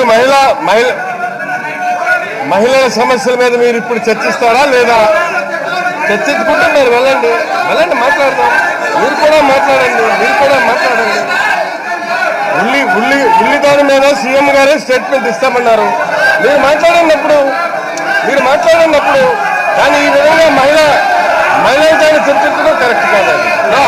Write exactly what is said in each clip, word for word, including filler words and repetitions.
మహిళా మహిళ మహిళల సమస్యల మీద మీరు ఇప్పుడు చర్చిస్తారా లేదా? చర్చించుకుంటున్నారు, వెళ్ళండి వెళ్ళండి మాట్లాడదాం. మీరు కూడా మాట్లాడండి మీరు కూడా మాట్లాడండి. ఉల్లి ఉల్లి ఉల్లి దాని మీద సీఎం గారే స్టేట్మెంట్ ఇస్తామన్నారు. మీరు మాట్లాడినప్పుడు మీరు మాట్లాడినప్పుడు కానీ ఈ విధంగా మహిళ మహిళల దాన్ని చర్చించడం కరెక్ట్ కాదండి. No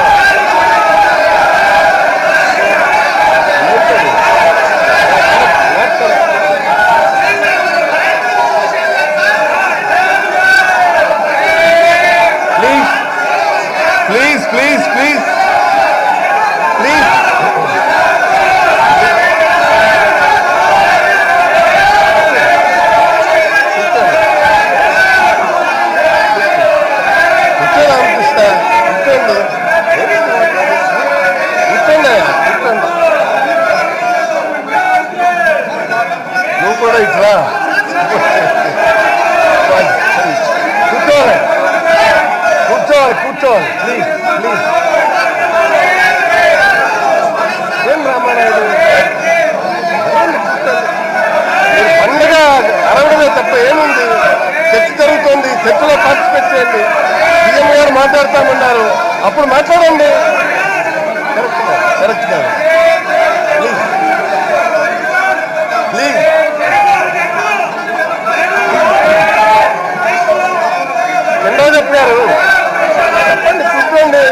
please please please please నువ్వు కూడా ఇట్లా కూర్చోవాలి కూర్చోవాలి కూర్చోవాలి ప్లీజ్ ప్లీజ్. ఏం రామానాయుడు పండుగ అరవడమే తప్ప ఏముంది? చర్చ జరుగుతోంది, చర్చలో పార్టిసిపేట్ చేయండి. సీఎం గారు మాట్లాడతామన్నారు, అప్పుడు మాట్లాడండి. కరెక్ట్ కరెక్ట్ కాదు ప్లీజ్ ప్లీజ్. రెండో చెప్పారు చెప్పండి కూర్చోండి.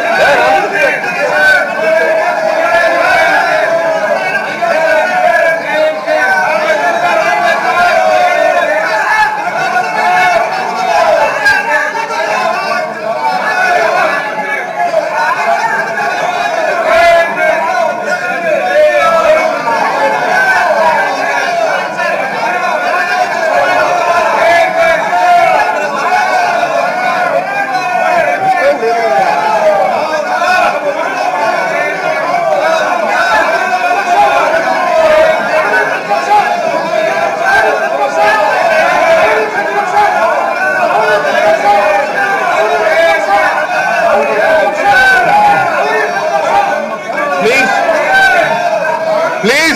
Please,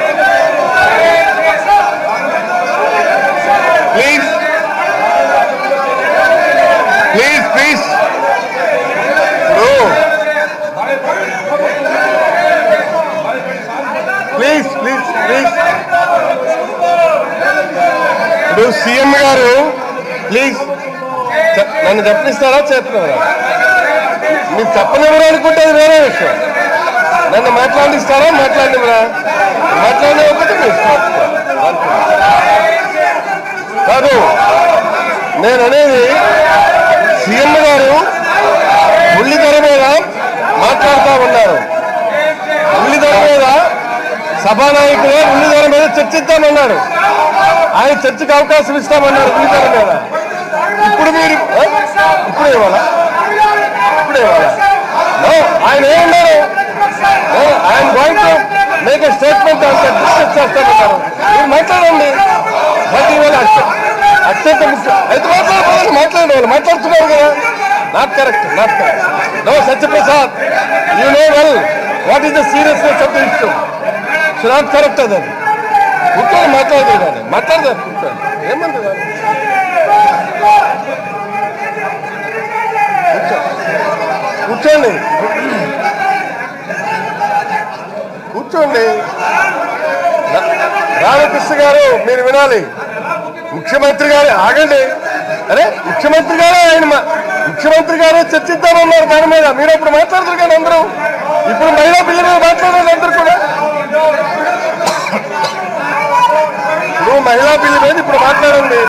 please, please, please. No. Please, please, please. ఇప్పుడు సీఎం గారు ప్లీజ్ నన్ను చెప్పనిస్తారా చెప్తున్నారా? మీరు చెప్పనివ్వరు అనుకుంటే అది వేరే విషయం. నన్ను మాట్లాడిస్తారా? మాట్లాడినరా? మాట్లాడకపోతే కాదు. నేను అనేది సీఎం గారు ఉల్లిధర మీద మాట్లాడుతూ ఉన్నారు. ఉల్లిధర మీద సభానాయకులు ఉల్లిధర మీద చర్చిద్దామన్నారు. ఆయన చర్చకు అవకాశం ఇస్తామన్నారు ఉల్లిధర మీద. ఇప్పుడు మీరు ఇప్పుడు ఇవ్వాలా? ఇప్పుడు ఇవ్వాలా? ఆయన ఏమన్నారు? I'm going to make a statement అంటే డిస్కస్ చేస్తామన్నారు. మీరు మాట్లాడండి. బట్ ఇవాళ అత్యంత ముఖ్యం అయితే మాట్లాడలేదు. మాట్లాడే వాళ్ళు మాట్లాడుతున్నారు కదా. Not correct not correct. No Satyaprasad, you know well what is the seriousness of the issue. So not correct అది. అది కూర్చొని మాట్లాడలేదు కానీ మాట్లాడదారు కూర్చోండి. ఏమంది కూర్చోండి కూర్చోండి. రామకృష్ణ గారు మీరు వినాలి. ముఖ్యమంత్రి గారు ఆగండి. అరే ముఖ్యమంత్రి గారే ఆయన ముఖ్యమంత్రి గారే చర్చిద్దామన్నారు దాని మీద. మీరు అప్పుడు మాట్లాడతారు కానీ అందరూ. ఇప్పుడు మహిళా బిల్లు మీద మాట్లాడారు అందరూ కూడా. ఇప్పుడు మహిళా బిల్లు మీద ఇప్పుడు మాట్లాడండి.